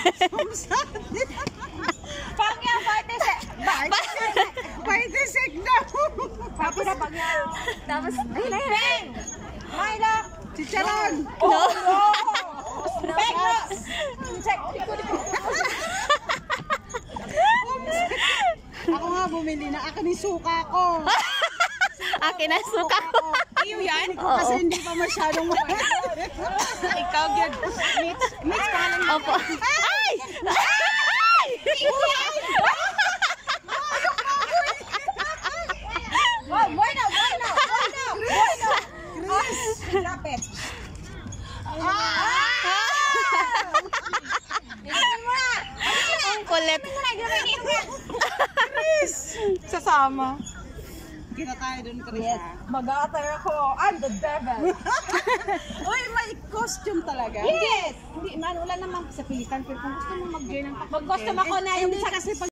Pangya, partisek. Partisek daw. Papi na pangya. Tapos, Beng! Myla! Chicharon! no. Beng! Check! Ako nga bumili na. Akin yung suka ko. Akin na suka ko. Iyo yan? Kasi hindi pa masyadong ikaw yun. Mitch, pangalan mo. Opo. Ay! Ay! Bueno! Chris! Lapit. Ang kulit. Chris! Sasama. Kita tayo dun, Chris. Yes. Mag-a-attire ako. I'm the devil. Uy, may costume talaga. Yes! Hindi, man, wala naman sa pilitan. Pero kung gusto mo mag-join ng mag-costume ako na yung kasi